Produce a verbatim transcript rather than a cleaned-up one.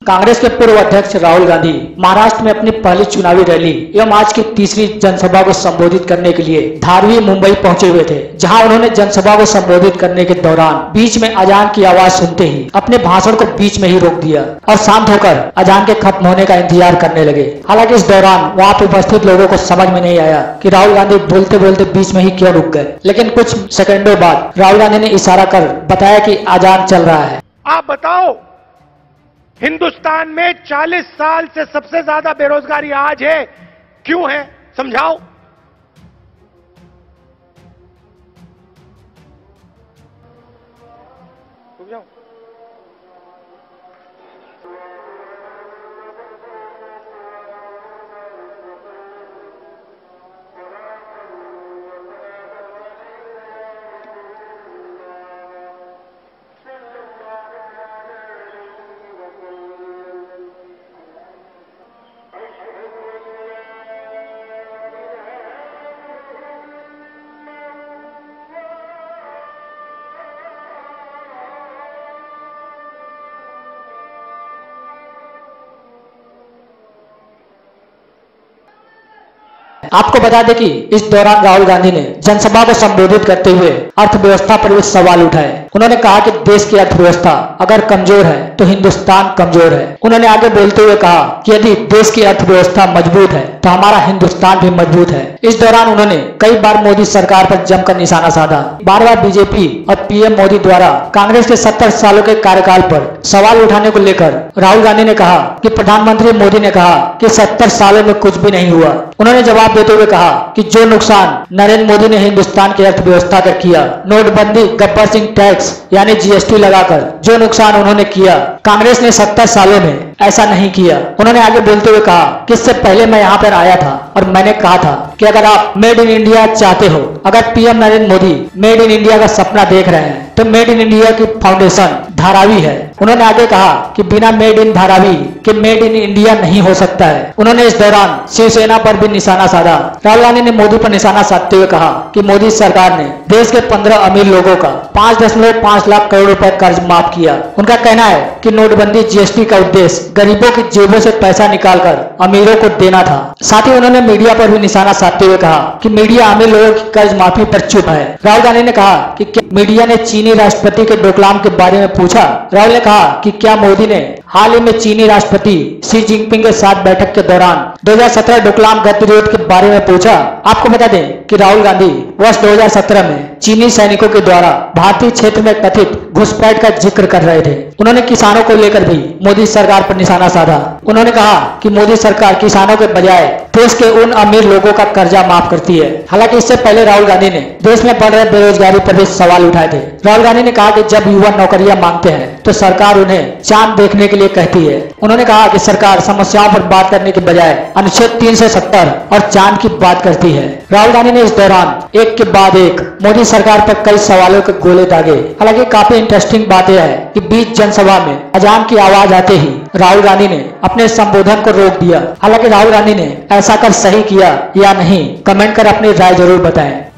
कांग्रेस के पूर्व अध्यक्ष राहुल गांधी महाराष्ट्र में अपनी पहली चुनावी रैली एवं आज की तीसरी जनसभा को संबोधित करने के लिए धारवी मुंबई पहुंचे हुए थे, जहां उन्होंने जनसभा को संबोधित करने के दौरान बीच में अजान की आवाज सुनते ही अपने भाषण को बीच में ही रोक दिया और शांत होकर अजान के खत्म होने का इंतजार करने लगे। हालांकि इस दौरान वहां पर उपस्थित लोगों को समझ में नहीं आया कि राहुल गांधी बोलते बोलते बीच में ही क्यों रुक गए, लेकिन कुछ सेकंडों बाद राहुल गांधी ने इशारा कर बताया कि अजान चल रहा है। आप बताओ, हिंदुस्तान में चालीस साल से सबसे ज्यादा बेरोजगारी आज है, क्यों है? समझाओ। समझाओ। आपको बता दें कि इस दौरान राहुल गांधी ने जनसभा को संबोधित करते हुए अर्थव्यवस्था पर भी सवाल उठाए। उन्होंने कहा कि देश की अर्थव्यवस्था अगर कमजोर है तो हिंदुस्तान कमजोर है। उन्होंने आगे बोलते हुए कहा कि यदि देश की अर्थव्यवस्था मजबूत है तो हमारा हिंदुस्तान भी मजबूत है। इस दौरान उन्होंने कई बार मोदी सरकार पर जमकर निशाना साधा। बार बार बीजेपी और पीएम मोदी द्वारा कांग्रेस के सत्तर सालों के कार्यकाल पर सवाल उठाने को लेकर राहुल गांधी ने कहा कि प्रधानमंत्री मोदी ने कहा कि सत्तर सालों में कुछ भी नहीं हुआ। उन्होंने जवाब देते हुए कहा कि जो नुकसान नरेंद्र मोदी ने हिंदुस्तान की अर्थव्यवस्था का किया, नोटबंदी, गब्बर सिंह टैक्स यानी जीएसटी लगाकर जो नुकसान उन्होंने किया, कांग्रेस ने सत्तर सालों में ऐसा नहीं किया। उन्होंने आगे बोलते हुए कहा कि इससे पहले मैं यहाँ पर आया था और मैंने कहा था कि अगर आप मेड इन इंडिया चाहते हो, अगर PM Narendra Modi made in India का सपना देख रहे हैं तो मेड इन इंडिया की फाउंडेशन धारावी है। उन्होंने आगे कहा कि बिना मेड इन धारावी के मेड इन इंडिया नहीं हो सकता है। उन्होंने इस दौरान शिवसेना पर भी निशाना साधा। राहुल गांधी ने मोदी पर निशाना साधते हुए कहा कि मोदी सरकार ने देश के पंद्रह अमीर लोगों का पाँच दशमलव पाँच लाख करोड़ रुपए कर्ज माफ किया। उनका कहना है कि नोटबंदी जीएसटी का उद्देश्य गरीबों की जेबों से पैसा निकालकर अमीरों को देना था। साथ ही उन्होंने मीडिया पर भी निशाना साधते हुए कहा कि मीडिया अमीर लोगों की कर्ज माफी पर चुप है। राहुल गांधी ने कहा कि मीडिया ने चीनी राष्ट्रपति के डोकलाम के बारे में पूछा। राहुल ने कहा कि क्या मोदी ने हाल ही में चीनी राष्ट्रपति शी जिनपिंग के साथ बैठक के दौरान दो हज़ार सत्रह डोकलाम गतिरोध के बारे में पूछा। आपको बता दें कि राहुल गांधी वर्ष दो हज़ार सत्रह में चीनी सैनिकों के द्वारा भारतीय क्षेत्र में कथित घुसपैठ का जिक्र कर रहे थे। उन्होंने किसानों को लेकर भी मोदी सरकार पर निशाना साधा। उन्होंने कहा कि मोदी सरकार किसानों के बजाय देश के उन अमीर लोगों का कर्जा माफ करती है। हालांकि इससे पहले राहुल गांधी ने देश में बढ़ रहे बेरोजगारी पर भी सवाल उठाए थे। राहुल गांधी ने कहा कि जब युवा नौकरियां मांगते हैं तो सरकार उन्हें चांद देखने के लिए कहती है। उन्होंने कहा कि सरकार समस्याओं पर बात करने के बजाय अनुच्छेद तीन सौ सत्तर और चांद की बात करती है। राहुल गांधी ने इस दौरान एक के बाद एक मोदी सरकार पर कई सवालों के गोले दागे। हालांकि काफी इंटरेस्टिंग बात यह है कि बीच जनसभा में अजान की आवाज आते ही राहुल गांधी ने अपने संबोधन को रोक दिया। हालांकि राहुल गांधी ने ऐसा कर सही किया या नहीं, कमेंट कर अपनी राय जरूर बताएं।